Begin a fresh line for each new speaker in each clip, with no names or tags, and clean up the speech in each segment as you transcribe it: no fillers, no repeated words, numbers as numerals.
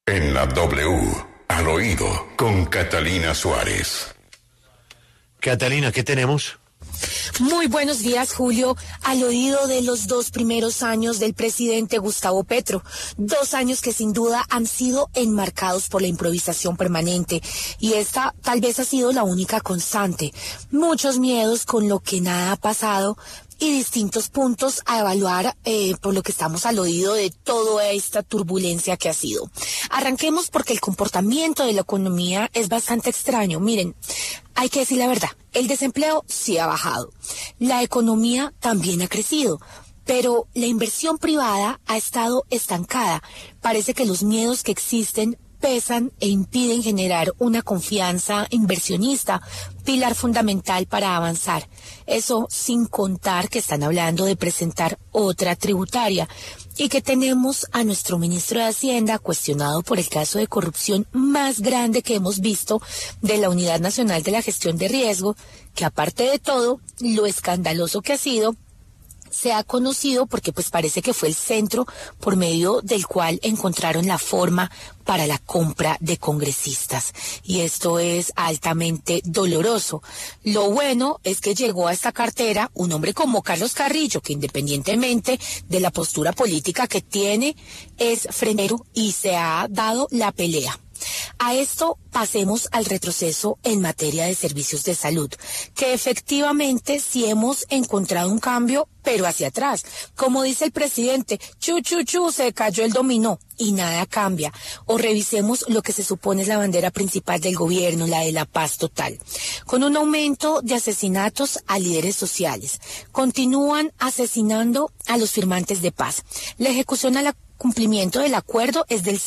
En la W, al oído, con Catalina Suárez.
Catalina, ¿qué tenemos?
Muy buenos días, Julio. Al oído de los 2 primeros años del presidente Gustavo Petro, 2 años que sin duda han sido enmarcados por la improvisación permanente, y esta tal vez ha sido la única constante. Muchos miedos con lo que nada ha pasado y distintos puntos a evaluar por lo que estamos al oído de toda esta turbulencia que ha sido. Arranquemos porque el comportamiento de la economía es bastante extraño. Miren, hay que decir la verdad, el desempleo sí ha bajado, la economía también ha crecido, pero la inversión privada ha estado estancada. Parece que los miedos que existen pesan e impiden generar una confianza inversionista, pilar fundamental para avanzar. Eso sin contar que están hablando de presentar otra tributaria y que tenemos a nuestro ministro de Hacienda cuestionado por el caso de corrupción más grande que hemos visto de la Unidad Nacional de la Gestión de Riesgo, que aparte de todo, lo escandaloso que ha sido, se ha conocido porque pues parece que fue el centro por medio del cual encontraron la forma para la compra de congresistas, y esto es altamente doloroso. Lo bueno es que llegó a esta cartera un hombre como Carlos Carrillo, que independientemente de la postura política que tiene, es frenero y se ha dado la pelea. A esto pasemos al retroceso en materia de servicios de salud, que efectivamente sí hemos encontrado un cambio, pero hacia atrás. Como dice el presidente, se cayó el dominó y nada cambia. O revisemos lo que se supone es la bandera principal del gobierno, la de la paz total. Con un aumento de asesinatos a líderes sociales, continúan asesinando a los firmantes de paz. La ejecución a la cumplimiento del acuerdo es del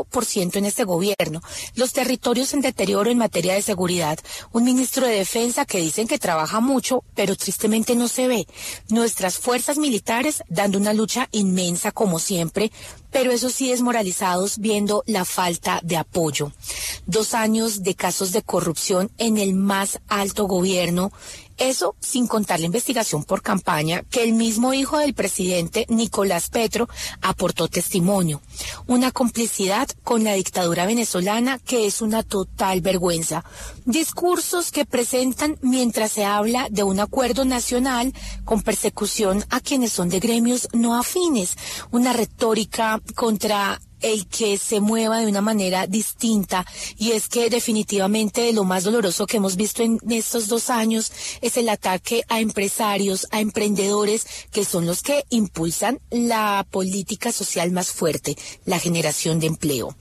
0% en este gobierno. Los territorios en deterioro en materia de seguridad. Un ministro de Defensa que dicen que trabaja mucho, pero tristemente no se ve. Nuestras fuerzas militares dando una lucha inmensa como siempre, pero eso sí desmoralizados viendo la falta de apoyo. 2 años de casos de corrupción en el más alto gobierno. Eso sin contar la investigación por campaña que el mismo hijo del presidente, Nicolás Petro, aportó testimonio. Una complicidad con la dictadura venezolana que es una total vergüenza. Discursos que presentan mientras se habla de un acuerdo nacional con persecución a quienes son de gremios no afines. Una retórica contra el que se mueva de una manera distinta, y es que definitivamente lo más doloroso que hemos visto en estos 2 años es el ataque a empresarios, a emprendedores, que son los que impulsan la política social más fuerte, la generación de empleo.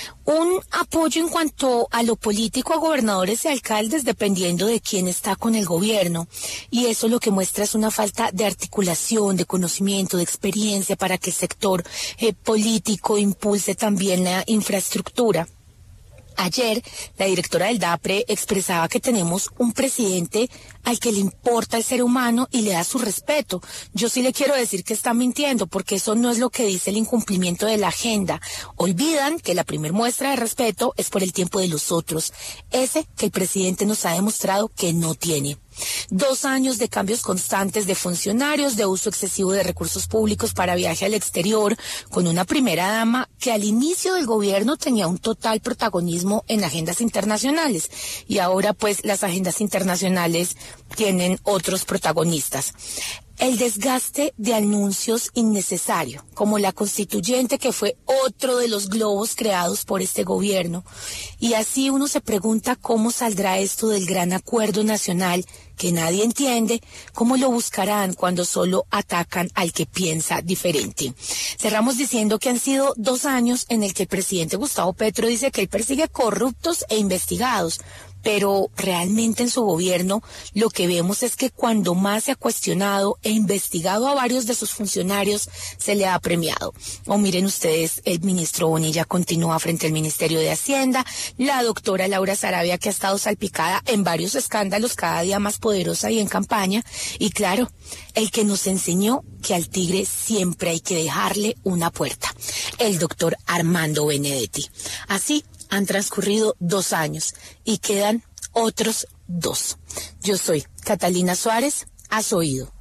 Un apoyo en cuanto a lo político a gobernadores y alcaldes dependiendo de quién está con el gobierno, y eso lo que muestra es una falta de articulación, de conocimiento, de experiencia para que el sector político impulse también la infraestructura. Ayer, la directora del DAPRE expresaba que tenemos un presidente al que le importa el ser humano y le da su respeto. Yo sí le quiero decir que está mintiendo, porque eso no es lo que dice el incumplimiento de la agenda. Olvidan que la primer muestra de respeto es por el tiempo de los otros, ese que el presidente nos ha demostrado que no tiene. 2 años de cambios constantes de funcionarios, de uso excesivo de recursos públicos para viaje al exterior, con una primera dama que al inicio del gobierno tenía un total protagonismo en agendas internacionales, y ahora pues las agendas internacionales tienen otros protagonistas. El desgaste de anuncios innecesario, como la constituyente, que fue otro de los globos creados por este gobierno. Y así uno se pregunta cómo saldrá esto del gran acuerdo nacional que nadie entiende, cómo lo buscarán cuando solo atacan al que piensa diferente. Cerramos diciendo que han sido 2 años en el que el presidente Gustavo Petro dice que él persigue corruptos e investigados, pero realmente en su gobierno lo que vemos es que cuando más se ha cuestionado e investigado a varios de sus funcionarios, se le ha premiado. O miren ustedes, el ministro Bonilla continúa frente al Ministerio de Hacienda, la doctora Laura Sarabia, que ha estado salpicada en varios escándalos, cada día más poderosa y en campaña, y claro, el que nos enseñó que al tigre siempre hay que dejarle una puerta, el doctor Armando Benedetti. Así han transcurrido 2 años y quedan otros 2. Yo soy Catalina Suárez, has oído.